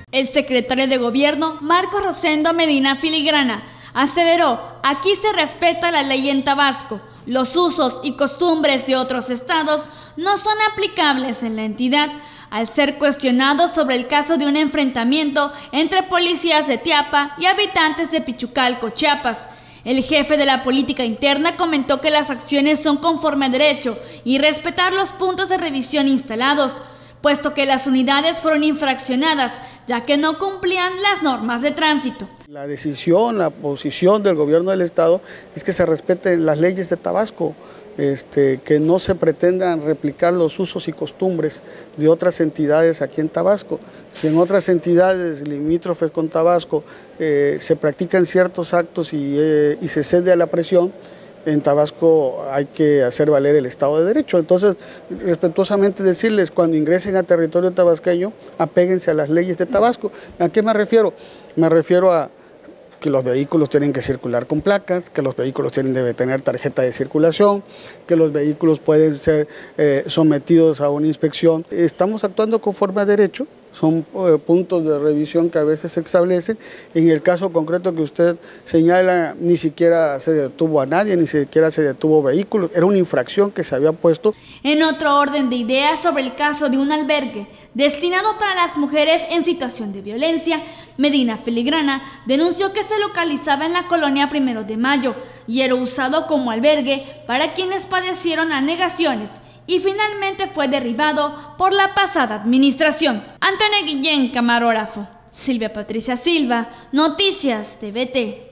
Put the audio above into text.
El secretario de Gobierno, Marcos Rosendo Medina Filigrana, aseveró: aquí se respeta la ley en Tabasco. Los usos y costumbres de otros estados no son aplicables en la entidad. Al ser cuestionado sobre el caso de un enfrentamiento entre policías de Teapa y habitantes de Pichucalco, Chiapas, el jefe de la política interna comentó que las acciones son conforme a derecho y respetar los puntos de revisión instalados, puesto que las unidades fueron infraccionadas ya que no cumplían las normas de tránsito. La decisión, la posición del gobierno del estado es que se respeten las leyes de Tabasco, que no se pretendan replicar los usos y costumbres de otras entidades aquí en Tabasco. Si en otras entidades limítrofes con Tabasco se practican ciertos actos y se cede a la presión, en Tabasco hay que hacer valer el Estado de Derecho. Entonces, respetuosamente decirles, cuando ingresen a territorio tabasqueño, apéguense a las leyes de Tabasco. ¿A qué me refiero? Me refiero a que los vehículos tienen que circular con placas, que los vehículos deben tener tarjeta de circulación, que los vehículos pueden ser sometidos a una inspección. Estamos actuando conforme a derecho, son puntos de revisión que a veces se establecen. En el caso concreto que usted señala, ni siquiera se detuvo a nadie, ni siquiera se detuvo vehículos, era una infracción que se había puesto. En otro orden de ideas sobre el caso de un albergue destinado para las mujeres en situación de violencia, Medina Filigrana denunció que se localizaba en la colonia 1 de Mayo y era usado como albergue para quienes padecieron anegaciones y finalmente fue derribado por la pasada administración. Antonio Guillén, camarógrafo. Silvia Patricia Silva, Noticias TVT.